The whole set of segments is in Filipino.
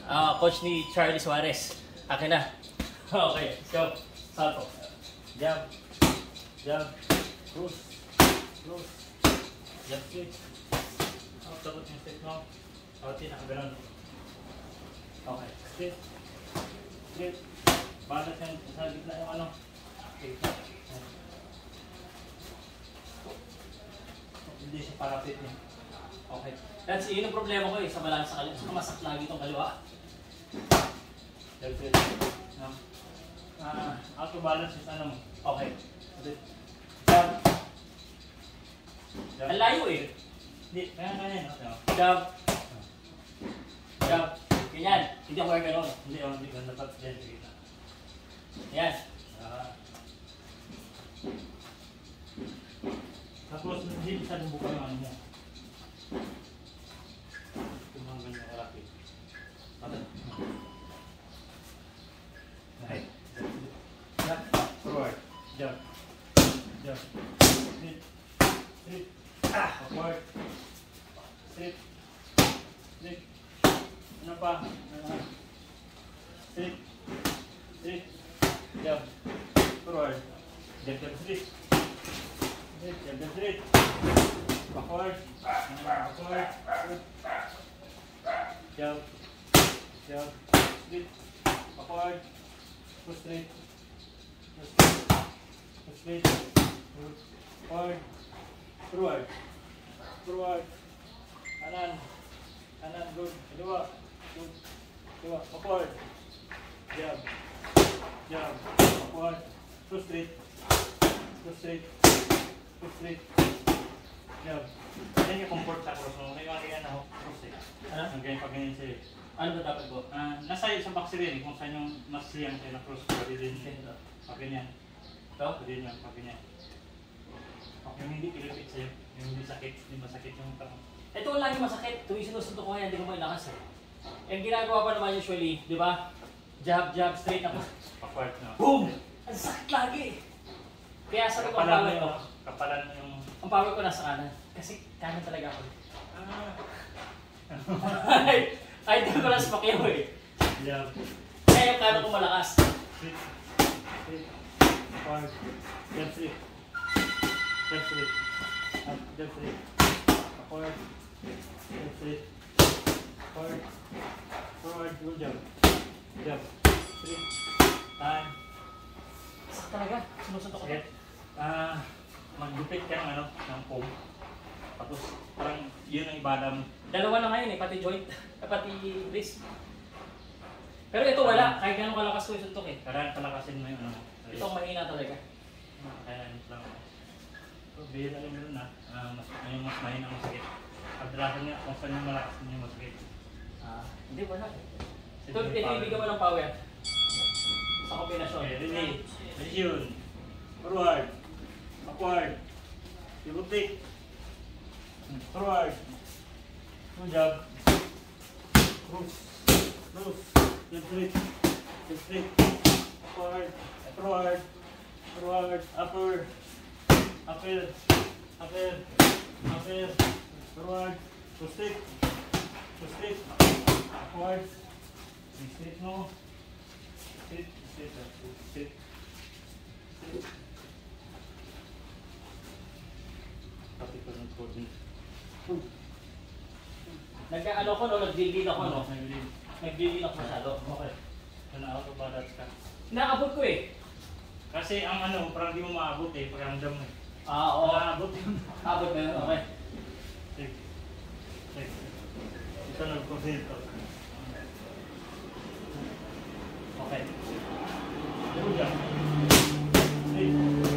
Coach ni Charly Suarez. Akin na. Okay, let's go. Salto. Jab. Jab. Cruise. Cruise. Jab straight. Tapos yung straight mo. Outin, nakaganon. Okay, straight. Straight. Balat yan sa gitna yung ano. Okay. Hindi siya parapit niya. Okay. That's yun ang problema ko eh, sa balance sa kaliwa. Sumasak lagi itong kaliwa. Delfin. Out to balance is ano mo. Okay. Jab. Ang layo eh. Hindi, kaya no? Jab. Jab. Ganyan. Hindi ako kaya gano'n. Hindi, hindi ko dapat dyan. Yan. Tapos, hindi masyadong buka yung ano mo. Tumang ganyan kalaki. Patay. Okay. Jab. Forward. Jab. Jab. Straight. Straight. Forward. Straight. Straight. Ano pa? Straight. Straight. Jab. Forward. Jab, jab, straight. Straight, jab, jab, straight. Backward. Backward. Jab. Jab. Straight. Backward. Push straight. Push straight. Push straight. Forward. Forward. Forward. Kanan. Kanan, good. Kedua. Good. Kedua. Backward. Jab. Jab. Backward. Push straight. Push straight. Push straight. Jab. Yan yung comfort sa cross mo. Ngayon yan ako. Cross eh. Ang ganyan pag ganyan siya eh. Ano ba dapat ko? Nasa sa box rin eh. Kung saan yung mas siyang kayo na cross. Pwede din siya. Pag ganyan. Ito? Pwede din yan. Pag ganyan. Yung hindi pilipit sa'yo. Yung hindi sakit. Hindi masakit yung tanong. Ito ang lagi masakit. Tuwing sinusunto ko yan, hindi ko mailakas eh. Yung ginagawa pa naman usually, di ba? Jab, jab, straight ako. Backward na. Boom! Ang sakit lagi. Kaya sabi ko ang power ko. Kapalan yung... Ang power ko nasa kanan. Kasi kanan talaga ako. Ay, ito ko lang sa pakyaw eh. Jab. Kaya yung kanan ko malakas. Straight. Straight. Backward. Jab, straight. Jab, straight. Jab, straight. Backward. Jab, straight. Forward. Forward. Good job. Jab. Straight. Time. Sakit talaga. Sinusuntok ko. Maggupit ka ng ano, ng foam. Tapos parang yun ang ibada mo. Dalawa na ngayon eh, pati joint, pati wrist. Pero ito wala, kahit gano'ng kalakas ko yung suntok eh. Kailangan palakasin mo yung ano. Ito ang mahina talaga. Kaya nito lang ako. So, bihira lang meron na, mas mahina ang masakit. Pagdalasan niya, kung saan yung malakas niya masakit. Hindi wala. Ito ibigay mo ng power. Sa kombinasyon. Okay, ready. Position. Forward. Backward. Pivotic. Forward. Good job. Cruise. Cruise. Jab straight. Jab straight. Forward. Forward. Forward. Upper. Upper. Upper. Upper. Forward. Push straight. Push straight. Backward. Straight no. Straight. Straight. Straight. Straight. Pati ko ng coding. Nag-ano ko no, nag-deal ako no. Nag-deal ako masyado. Okay. Na-auto balance ka. Naabot ko eh. Kasi ang ano, parang di mo maabot eh, pakiramdam mo eh. Oo. Naabot yun. Abot na yun, okay. Check. Check. Ito nag-consider to. Okay. Good job. Straight.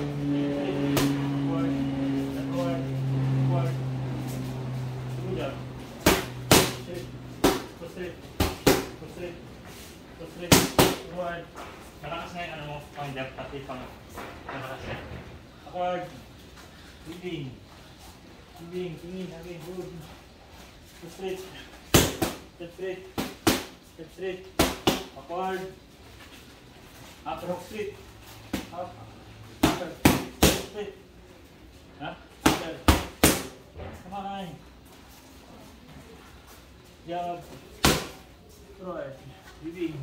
Malakas na yung ano mo, pang depth pati pang malakas na. Backward. Leading. Leading, tingin, again, good. Step straight. Step straight. Step straight. Backward. Upper hook straight. Up. Upper. Straight. Ha? Upper. Come on. Jab. Forward. Bibig.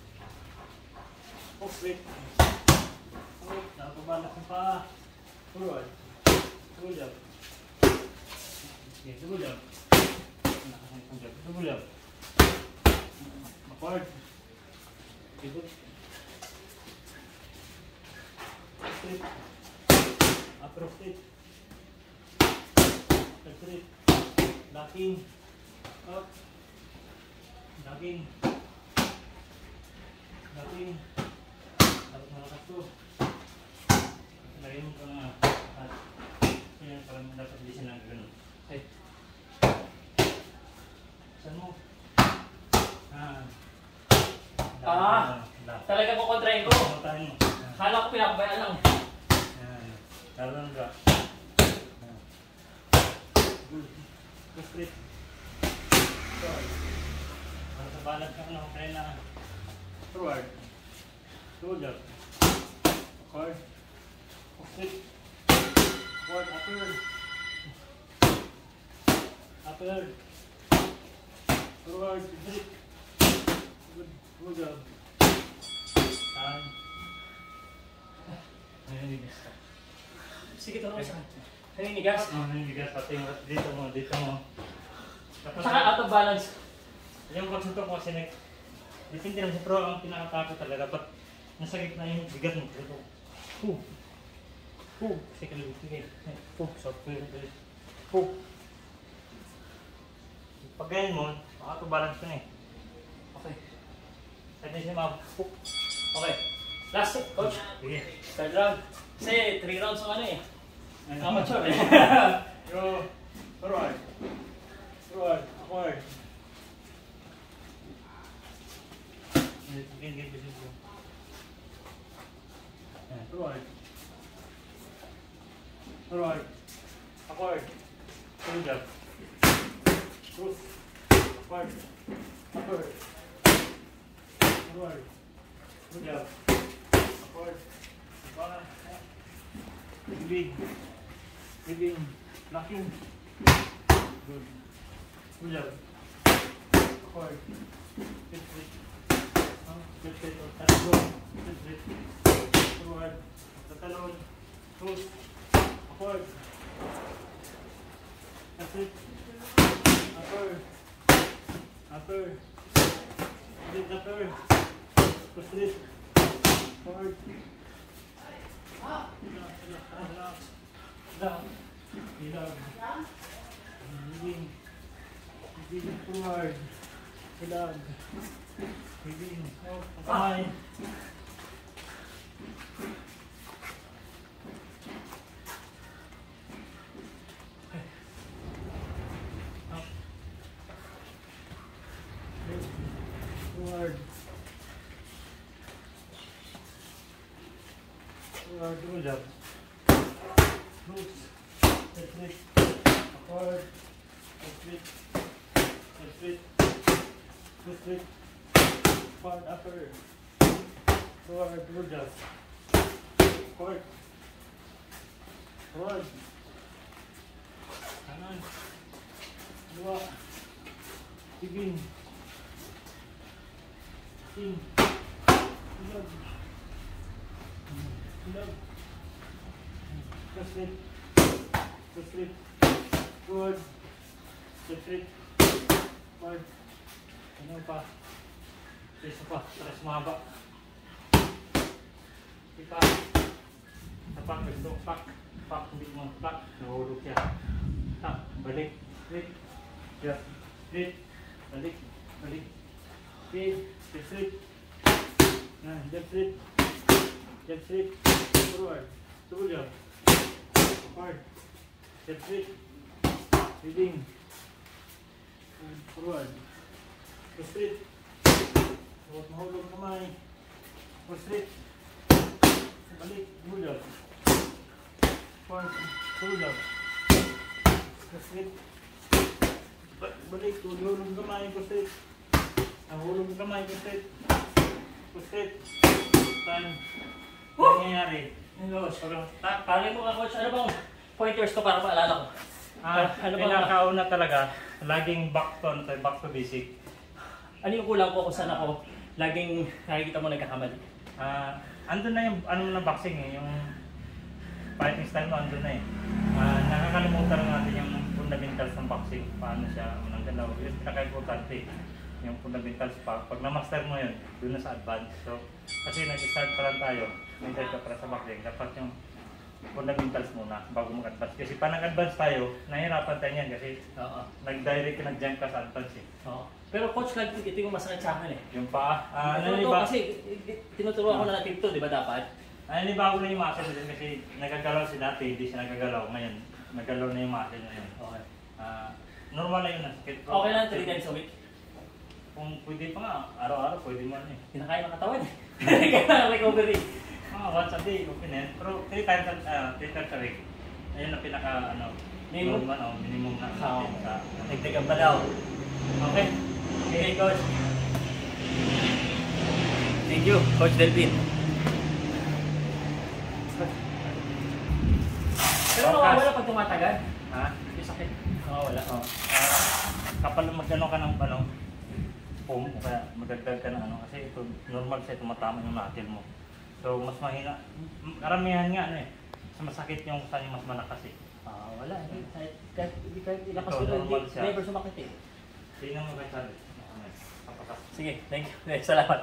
Hook straight. Hook. Nakapabalak ng paa. Forward. Double jump. Okay, double jump. Double jump. Backward. Ikot. Straight. Upper straight. Upper straight. Locking. Up. Locking. Locking. Dapat malakas to. Lagyan mo pa nga. Yan, parang dapat hindi siya lang gano'n. Okay. Saan mo? Talaga ko kontrahin ko. Kontrahin mo. Kala ko pinakabayan lang. Yan. Karoon ka. Good. Go straight. Forward. Para sa balat ka ano, kaya na. Forward. Double jump. Forward. Go straight. Forward. Upward. Upward. Forward. Straight. Good. Good job. Time. Naninigas ka. Sige, turo ko sa kanya. Naninigas. Naninigas. Pati yung dito mo, dito mo. Tapos, Saka out of balance. yung pagsuntok mo kasi depende lang sa pro ang pinakatakot talaga. Pag nasa gitna yung bigat mo, ito. Sige, sige. Soft po yun. Pag ganyan mo, out of balance ka na eh. Okay. Pwede siya mag Okay. Last, coach. sige. Third round. Kasi 3 rounds ang ano eh. Amateur eh. Go. Forward. Forward. Forward. Forward. Forward. Forward. Pull jump. Cross. Forward. Forward. Forward. Pull jump. Forward. Forward. Big. Big. Locking. Good. Pull jump. Forward. Good. Good. Good. Forward. Tatalon. Cross. Forward. That's it. Upper. Upper. Lift upper. Push it. Forward. Down. Down. Moving. Moving forward. Down. Moving. Up. Forward. Forward, double jump. Loose. That's it. Forward. That's it. That's it. That's it. Forward, upper. Forward, double jump. Forward. Forward. Kanan. Dua. Tigin. King. Log. Log. Straight. Straight. Forward. Straight. Forward. Ano pa? Isa pa. Taras mahaba. Ipa. Tapak. Gusto. Pak. Pak. Hindi mo. Pak. Nahulog siya. Tak. Balik. Straight. Yeah. Straight. Balik. Balik. Okay. Step straight. Jump straight. Jump straight. Forward. Double jump. Forward. Step straight. Leading. Forward. Go straight. Huwag mahulog kamay. Go straight. Balik. Double jump. Forward. Double jump. Go straight. Balik. Hulog kamay. Go straight. Nahulog kamay. Go straight. Go straight. Time. Ano nangyayari? Hello, pali mo ka, coach. Ano bang pointers ko para maalala ko? Pinakauna talaga, laging back to basic. Ano yung kulang ko kung saan ako laging nakikita mo nagkakamali? Andun na yung ano na boxing eh, yung fighting style mo andun na eh. Nakakalimutan na natin yung fundamentals ng boxing, paano siya unang galaw. Yung pinaka-importante, yung fundamentals pa. Pag na-master mo yun, doon na sa advance. So, kasi nag-start pa lang tayo, nag-start ka para sa boxing, dapat yung fundamentals muna bago mag-advance. Kasi pa nag-advance tayo, nahihirapan tayo yan kasi nag-direct ka, nag-jump ka sa advance eh. Pero coach, ito yung masakit sa akin eh. Yung paa, kasi tinuturuan ko na natin ito, di ba dapat? Nanibago na yung muscle din kasi nagagalaw si dati, hindi siya nagagalaw. Ngayon, nagagalaw na yung muscle na yun. Okay. Normal na yun ang sakit. Okay lang 3 times a week? Kung pwede pa nga, araw-araw pwede mo na eh. Kinakain ng katawan eh. Kailangan recovery. Once a day, okay na yan. Pero 3 times a week. Ayun ang pinaka, Minimum? minimum na Oo. sa Nagdagan pa daw. Okay. Okay, coach. Thank you, Coach Delfin. Pero nawawala pag tumatagal. Ha? Yung sakit. Nawawala. Kapag magano ka ng foam, o kaya magdagdag ka ng kasi ito normal siya tumatama yung knuckle mo. So mas mahina. Karamihan nga mas masakit yung saan yung mas malakas eh. Wala. Kahit ilakas ko normal na, siya. never sumakit eh. Tingnan mo kay Charly. Sige, thank you. Salamat.